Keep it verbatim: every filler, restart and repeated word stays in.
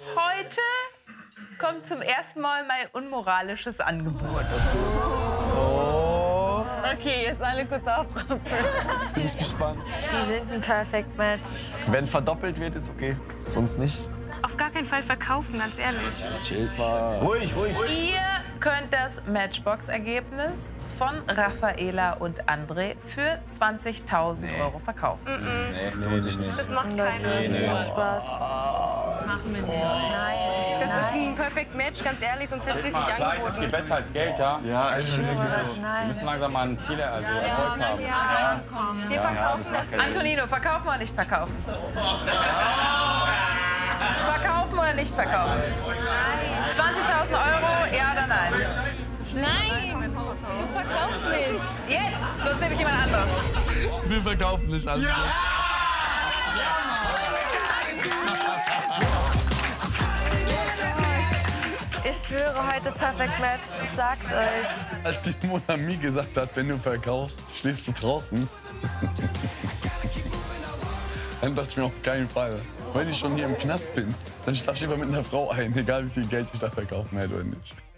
Heute kommt zum ersten Mal mein unmoralisches Angebot. Oh. Okay, jetzt alle kurz aufrappeln. Jetzt bin ich gespannt. Die sind ein Perfect Match. Wenn verdoppelt wird, ist okay. Sonst nicht. Auf gar keinen Fall verkaufen, ganz ehrlich. Chill mal. Ruhig, ruhig. Ihr könnt das Matchbox-Ergebnis von Raffaela und André für zwanzigtausend Euro verkaufen. Nee, lohnt sich nicht. Das macht Leute, keinen macht Spaß. Machen wir nicht. Nein. Das ist ein Perfect Match, ganz ehrlich, sonst hätte sie sich Klar, das ist viel angeboten. besser als Geld, ja? Ja, also wirklich so. Wir Nein. müssen langsam mal ein Ziel, also Erfolg haben. Ja. Wir verkaufen das. Antonino, verkaufen oder nicht verkaufen? Verkaufen oder nicht verkaufen? zwanzigtausend Euro, ja oder nein? Nein, du verkaufst nicht. Jetzt, sonst nehme ich jemand anderes. Wir verkaufen nicht alles. Ja. Ich schwöre, heute Perfect Match. Ich sag's euch. Als die Monami gesagt hat, wenn du verkaufst, schläfst du draußen. Dann dachte ich mir auf keinen Fall. Wenn ich schon hier im Knast bin, dann schlafe ich lieber mit einer Frau ein, egal wie viel Geld ich da verkaufen werde oder nicht.